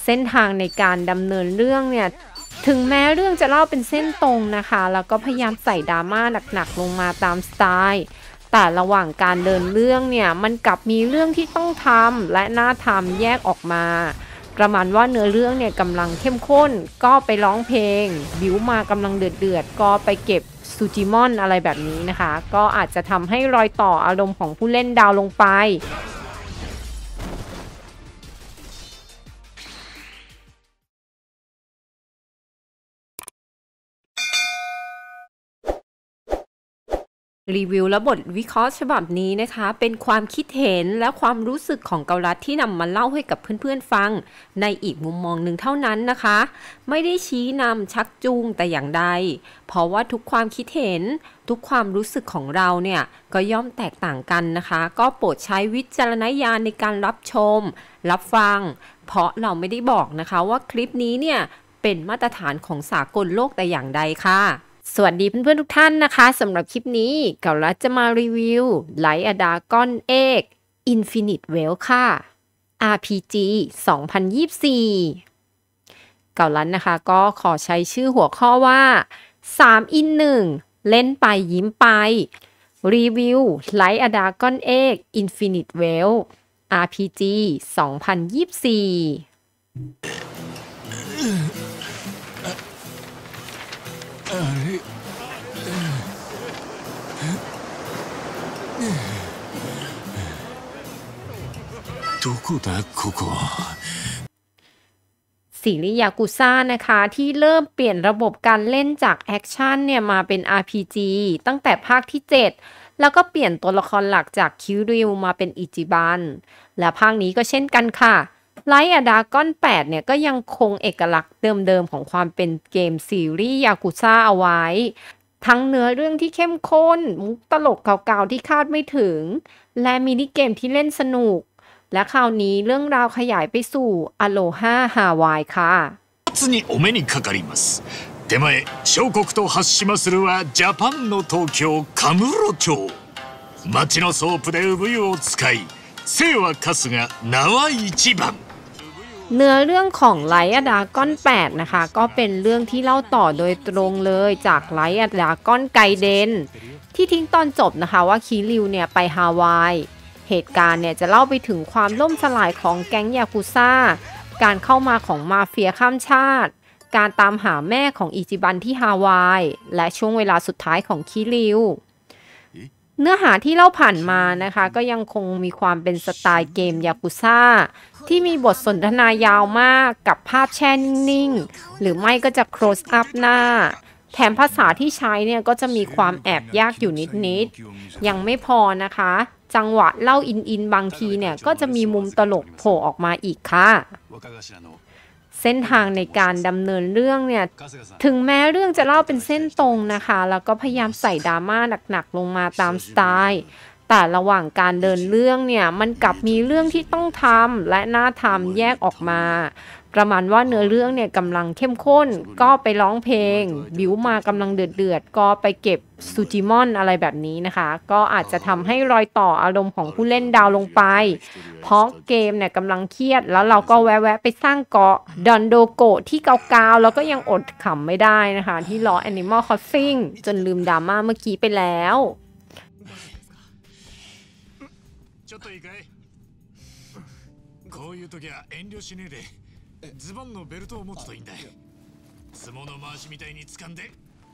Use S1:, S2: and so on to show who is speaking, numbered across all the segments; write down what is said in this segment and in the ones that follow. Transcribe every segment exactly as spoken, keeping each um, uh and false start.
S1: เส้นทางในการดำเนินเรื่องเนี่ยถึงแม้เรื่องจะเล่าเป็นเส้นตรงนะคะแล้วก็พยายามใส่ดราม่าหนักๆลงมาตามสไตล์แต่ระหว่างการเดินเรื่องเนี่ยมันกลับมีเรื่องที่ต้องทำและน่าทำแยกออกมาประมาณว่าเนื้อเรื่องเนี่ยกำลังเข้มข้นก็ไปร้องเพลงบิวมากำลังเดือดๆก็ไปเก็บซูจิมอนอะไรแบบนี้นะคะก็อาจจะทำให้รอยต่ออารมณ์ของผู้เล่นดาวลงไปรีวิวและบทวิเคราะห์ฉบับนี้นะคะเป็นความคิดเห็นและความรู้สึกของเกาลัดที่นำมาเล่าให้กับเพื่อนๆฟังในอีกมุมมองหนึ่งเท่านั้นนะคะไม่ได้ชี้นำชักจูงแต่อย่างใดเพราะว่าทุกความคิดเห็นทุกความรู้สึกของเราเนี่ยก็ย่อมแตกต่างกันนะคะก็โปรดใช้วิจารณญาณในการรับชมรับฟังเพราะเราไม่ได้บอกนะคะว่าคลิปนี้เนี่ยเป็นมาตรฐานของสากลโลกแต่อย่างใดค่ะสวัสดีเพื่อนๆทุกท่านนะคะสำหรับคลิปนี้เกาลัดจะมารีวิว Like a Dragon Egg Infinite Wealth ค่ะ อาร์ พี จี สองพันยี่สิบสี่ เกาลัดนะคะก็ขอใช้ชื่อหัวข้อว่าสาม in หนึ่งเล่นไปยิ้มไปรีวิว Like a Dragon Egg Infinite Wealth อาร์ พี จี สองพันยี่สิบสี่
S2: どこだここ
S1: ซีรีส์ยากุซ่านะคะที่เริ่มเปลี่ยนระบบการเล่นจากแอคชั่นเนี่ยมาเป็น อาร์ พี จี ตั้งแต่ภาคที่เจ็ดแล้วก็เปลี่ยนตัวละครหลักจากคิริวมาเป็นอิจิบันและภาคนี้ก็เช่นกันค่ะไลท์อะดราก้อนแปดเนี่ยก็ยังคงเอกลักษณ์เดิมๆของความเป็นเกมซีรีส์ยากุซ่าเอาไว้ทั้งเนื้อเรื่องที่เข้มข้นมุกตลกเก่าๆที่คาดไม่ถึงและมินิเกมที่เล่นสนุกและคราวนี้เรื่องราวขยายไปสู่อโลฮาฮาวายค่ะ
S2: 初にお目にかかります手前小国と発しまするはジャパンの東京カムロ町町のソープで産湯を使い生はカスが名は一番
S1: เนื้อเรื่องของไลท์อะดราก้อนแปดนะคะก็เป็นเรื่องที่เล่าต่อโดยตรงเลยจากไลท์อะดราก้อนไกเดนที่ทิ้งตอนจบนะคะว่าคิริวเนี่ยไปฮาวายเหตุการณ์เนี่ยจะเล่าไปถึงความล่มสลายของแก๊งยากุซ่าการเข้ามาของมาเฟียข้ามชาติการตามหาแม่ของอิจิบันที่ฮาวายและช่วงเวลาสุดท้ายของคิริวเนื้อหาที่เล่าผ่านมานะคะก็ยังคงมีความเป็นสไตล์เกมยากุซ่าที่มีบทสนทนายาวมากกับภาพแช่นิ่งๆหรือไม่ก็จะ close up หน้าแถมภาษาที่ใช้เนี่ยก็จะมีความแอบยากอยู่นิดๆยังไม่พอนะคะจังหวะเล่าอินๆบางทีเนี่ยก็จะมีมุมตลกโผล่ออกมาอีกค่ะเส้นทางในการดำเนินเรื่องเนี่ยถึงแม้เรื่องจะเล่าเป็นเส้นตรงนะคะแล้วก็พยายามใส่ดราม่าหนักๆลงมาตามสไตล์แต่ระหว่างการเดินเรื่องเนี่ยมันกลับมีเรื่องที่ต้องทำและน่าทำแยกออกมาประมาณว่าเนื้อเรื่องเนี่ยกำลังเข้มข้นก็ไปร้องเพลงบิวมากำลังเดือดๆก็ไปเก็บซูจิมอนอะไรแบบนี้นะคะก็อาจจะทำให้รอยต่ออารมณ์ของผู้เล่นดาวลงไปเพราะเกมเนี่ยกำลังเครียดแล้วเราก็แวะๆไปสร้างเกาะดอนโดโกะที่เกาๆแล้วก็ยังอดขำไม่ได้นะคะที่ล้อ Animal Crossing จนลืมดราม่าเมื่อกี้ไปแล้ว
S2: ちょっといいかいこういう時は遠慮しねえでズボンのベルトを持つといいんだ相撲の回しみたいに掴んで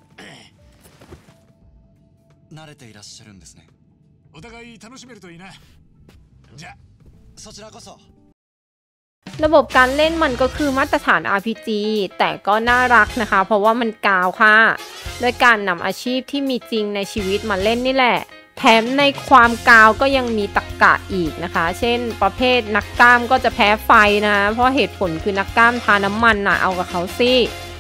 S3: 慣れていらっしゃるんですね
S2: お互い楽しめるといいなじゃ
S3: そちらこそ
S1: ระบบการเล่นมันก็คือมาตรฐาน อาร์ พี จี แต่ก็น่ารักนะคะเพราะว่ามันกาวค่ะด้วยการนำอาชีพที่มีจริงในชีวิตมาเล่นนี่แหละแถมในความกาวก็ยังมีตรรกะอีกนะคะเช่นประเภทนักกล้ามก็จะแพ้ไฟนะเพราะเหตุผลคือนักกล้ามทาน้ำมันน่ะเอากับเขาสิ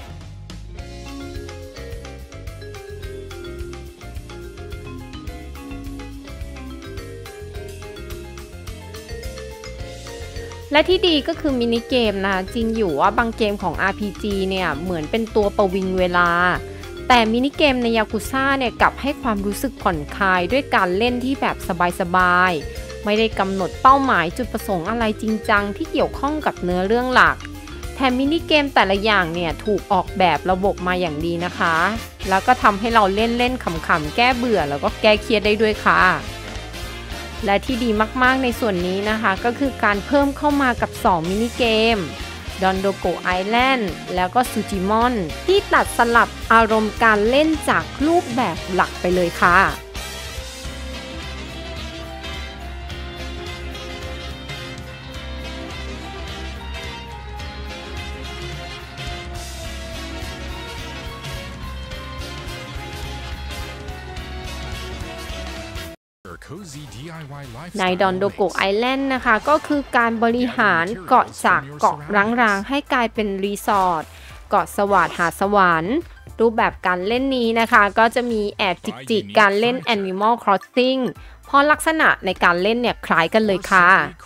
S1: และที่ดีก็คือมินิเกมนะจริงอยู่ว่าบางเกมของ อาร์ พี จี เนี่ยเหมือนเป็นตัวประวิงเวลาแต่มินิเกมในยากุซ่าเนี่ยกลับให้ความรู้สึกผ่อนคลายด้วยการเล่นที่แบบสบายๆไม่ได้กำหนดเป้าหมายจุดประสงค์อะไรจริงจังที่เกี่ยวข้องกับเนื้อเรื่องหลักมมินิเกมแต่ละอย่างเนี่ยถูกออกแบบระบบมาอย่างดีนะคะแล้วก็ทำให้เราเล่นเล่นขำๆแก้เบื่อแล้วก็แก้เครียดได้ด้วยค่ะและที่ดีมากๆในส่วนนี้นะคะก็คือการเพิ่มเข้ามากับสองมินิเกมดอนโดโกไอแลนด์แล้วก็ซูจิมอนที่ตัดสลับอารมณ์การเล่นจากรูปแบบหลักไปเลยค่ะในดอนโดโกไอแลนด์นะคะก็คือการบริหารเกาะจากเกาะร้างๆให้กลายเป็นรีสอร์ทเกาะสวาทหาสวรรค์รูปแบบการเล่นนี้นะคะก็จะมีแอบจิกๆการเล่น Animal Crossing เพราะลักษณะในการเล่นเนี่ยคล้ายกันเลยค่ะ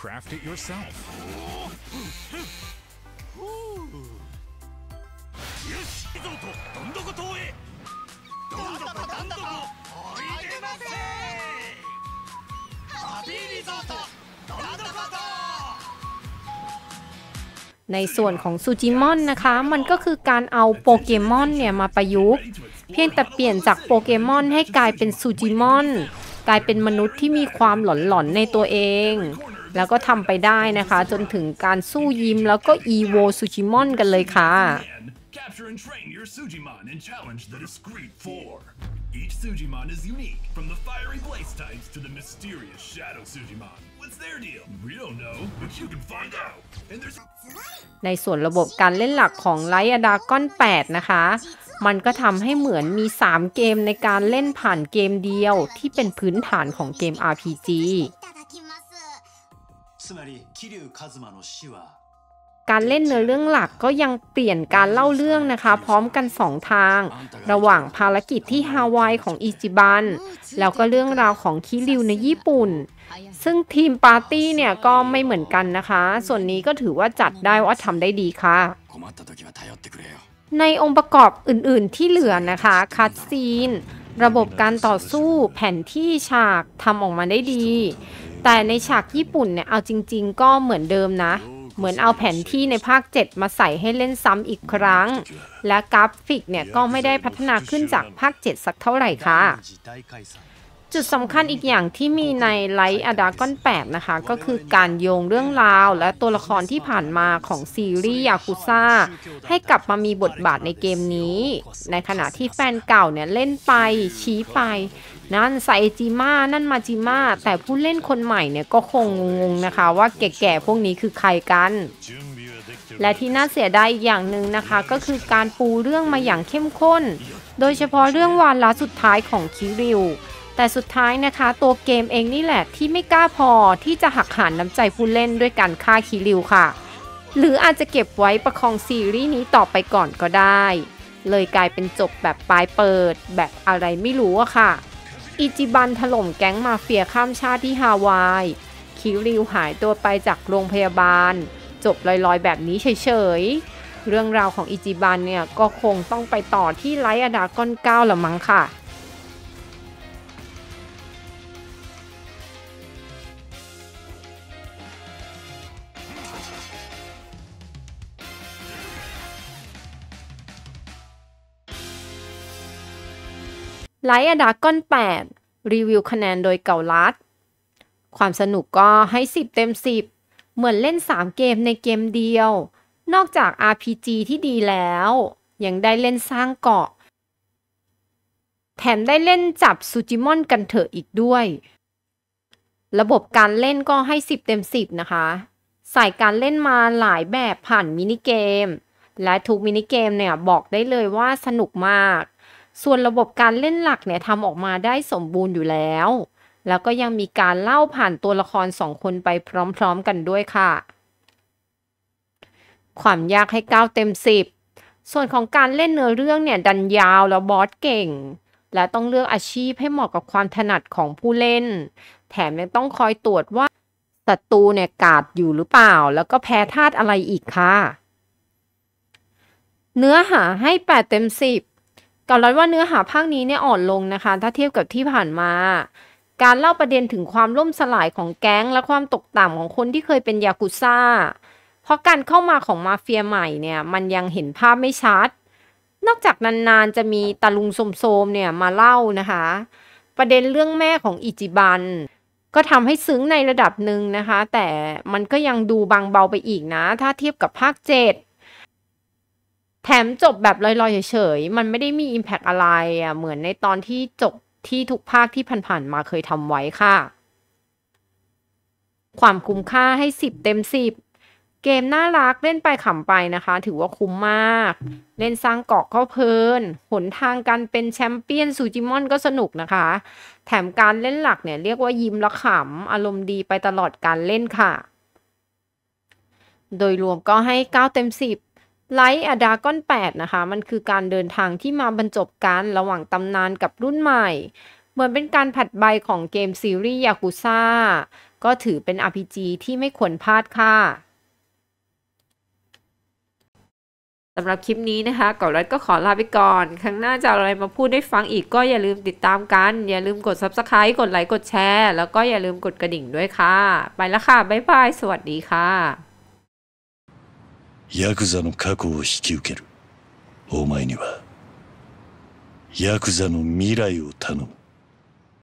S1: ในส่วนของซูจิมอนนะคะมันก็คือการเอาโปเกมอนเนี่ยมาประยุกต์เพียงแต่เปลี่ยนจากโปเกมอนให้กลายเป็นซูจิมอนกลายเป็นมนุษย์ที่มีความหลอนๆในตัวเองแล้วก็ทำไปได้นะคะจนถึงการสู้ยิมแล้วก็อีโวซูจิมอนกันเลยค่ะ
S4: Capture and train your Sujimon and challenge the discrete four. Each Sujimon is unique, from the fiery blaze types to the mysterious Shadow Sujimon. What's their deal? We don't know, but you can find out. And there's
S1: ในส่วนระบบการเล่นหลักของไลท์ดากอนแปดนะคะมันก็ทำให้เหมือนมีสามเกมในการเล่นผ่านเกมเดียวที่เป็นพื้นฐานของเกม อาร์ พี จี การเล่นเนื้อเรื่องหลักก็ยังเปลี่ยนการเล่าเรื่องนะคะพร้อมกันสองทางระหว่างภารกิจที่ฮาวายของอิจิบันแล้วก็เรื่องราวของคิริวในญี่ปุ่นซึ่งทีมปาร์ตี้เนี่ยก็ไม่เหมือนกันนะคะส่วนนี้ก็ถือว่าจัดได้ว่าทำได้ดีค่ะในองค์ประกอบอื่นๆที่เหลือนะคะคัตซีนระบบการต่อสู้แผนที่ฉากทำออกมาได้ดีแต่ในฉากญี่ปุ่นเนี่ยเอาจริงๆก็เหมือนเดิมนะเหมือนเอาแผนที่ในภาคเจ็ดมาใส่ให้เล่นซ้ำอีกครั้งและกราฟิกเนี่ยก็ไม่ได้พัฒนาขึ้นจากภาคเจ็ดสักเท่าไหร่ค่ะจุดสำคัญอีกอย่างที่มีในไลท์ดากอนแปดนะคะก็คือการโยงเรื่องราวและตัวละครที่ผ่านมาของซีรีส์ยากุซ่าให้กลับมามีบทบาทในเกมนี้ในขณะที่แฟนเก่าเนี่ยเล่นไปชี้ไปนั่นไซจิมะนั่นมาจิมะแต่ผู้เล่นคนใหม่เนี่ยก็คงงงๆนะคะว่าแก่ๆพวกนี้คือใครกันและที่น่าเสียดายอีกอย่างหนึ่งนะคะก็คือการปูเรื่องมาอย่างเข้มข้นโดยเฉพาะเรื่องวาระสุดท้ายของคิริวแต่สุดท้ายนะคะตัวเกมเองนี่แหละที่ไม่กล้าพอที่จะหักหานน้ำใจผู้เล่นด้วยการฆ่าคิริวค่ะหรืออาจจะเก็บไว้ประคองซีรีส์นี้ต่อไปก่อนก็ได้เลยกลายเป็นจบแบบปลายเปิดแบบอะไรไม่รู้อะค่ะอิจิบันถล่มแก๊งมาเฟียข้ามชาติที่ฮาวายคิริวหายตัวไปจากโรงพยาบาลจบลอยๆแบบนี้เฉยๆเรื่องราวของอิจิบันเนี่ยก็คงต้องไปต่อที่ไลท์ดากอนเก้าละมั้งค่ะไลท์ดากอนแปดรีวิวคะแนนโดยเก่าลัดความสนุกก็ให้สิบเต็มสิบเหมือนเล่นสามเกมในเกมเดียวนอกจาก อาร์ พี จี ที่ดีแล้วยังได้เล่นสร้างเกาะแถมได้เล่นจับซูจิมอนกันเถอะอีกด้วยระบบการเล่นก็ให้สิบเต็มสิบนะคะใส่การเล่นมาหลายแบบผ่านมินิเกมและทุกมินิเกมเนี่ยบอกได้เลยว่าสนุกมากส่วนระบบการเล่นหลักเนี่ยทำออกมาได้สมบูรณ์อยู่แล้วแล้วก็ยังมีการเล่าผ่านตัวละครสองคนไปพร้อมๆกันด้วยค่ะความยากให้เก้าเต็มสิบส่วนของการเล่นเนื้อเรื่องเนี่ยดันยาวแล้วบอสเก่งและต้องเลือกอาชีพให้เหมาะกับความถนัดของผู้เล่นแถมยังต้องคอยตรวจว่าศัตรูเนี่ยกาดอยู่หรือเปล่าแล้วก็แพ้ธาตุอะไรอีกค่ะเนื้อหาให้แปดเต็มสิบกล่าวว่าเนื้อหาภาคนี้เนี่ยอ่อนลงนะคะถ้าเทียบกับที่ผ่านมาการเล่าประเด็นถึงความล่มสลายของแก๊งและความตกต่ำของคนที่เคยเป็นยากุซ่าเพราะการเข้ามาของมาเฟียใหม่เนี่ยมันยังเห็นภาพไม่ชัดนอกจากนานๆจะมีตาลุงโสมๆเนี่ยมาเล่านะคะประเด็นเรื่องแม่ของอิจิบันก็ทำให้ซึ้งในระดับหนึ่งนะคะแต่มันก็ยังดูบางเบาไปอีกนะถ้าเทียบกับภาคเจ็ดแถมจบแบบลอยๆเฉยๆมันไม่ได้มีอิมแพกอะไรอ่ะเหมือนในตอนที่จบที่ทุกภาคที่ผ่านๆมาเคยทำไว้ค่ะความคุ้มค่าให้สิบเต็มสิบเกมน่ารักเล่นไปขำไปนะคะถือว่าคุ้มมากเล่นสร้างเกาะก็เพลินหนทางการเป็นแชมเปี้ยนซูจิมอนก็สนุกนะคะแถมการเล่นหลักเนี่ยเรียกว่ายิ้มและขำอารมณ์ดีไปตลอดการเล่นค่ะโดยรวมก็ให้เก้าเต็มสิบไลท์อะดากอนแปดนะคะมันคือการเดินทางที่มาบรรจบกันระหว่างตำนานกับรุ่นใหม่เหมือนเป็นการผัดใบของเกมซีรีส์ยากุซ่าก็ถือเป็น อาร์ พี จี ที่ไม่ควรพลาดค่ะสำหรับคลิปนี้นะคะก่อนรัดก็ขอลาไปก่อนครั้งหน้าจะอะไรมาพูดได้ฟังอีกก็อย่าลืมติดตามกันอย่าลืมกด ซับสไครบ์ กดไลค์กดแชร์แล้วก็อย่าลืมกดกระดิ่งด้วยค่ะไปแล้วค่ะบ๊ายบายสวัสดีค่ะ
S5: ヤクザの過去を引き受けるお前にはヤクザの未来を頼む